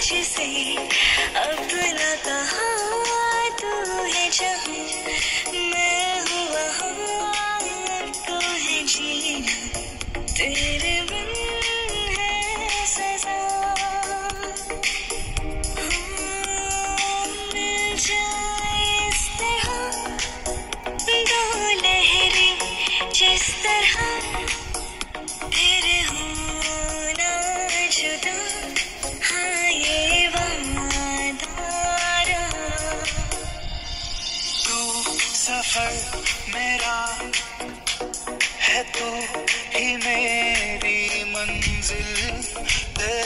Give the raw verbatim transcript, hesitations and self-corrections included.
तुझसे अपना कहा तू है जहाँ मैं हूँ वहाँ तो है जीना तेरे बिन है सजा मिल जाए इस तरह दो लहरें जिस तरह फिर होना जुदा हाँ ये वादा रहा तू सफर मेरा है तो ही मेरी मंजिल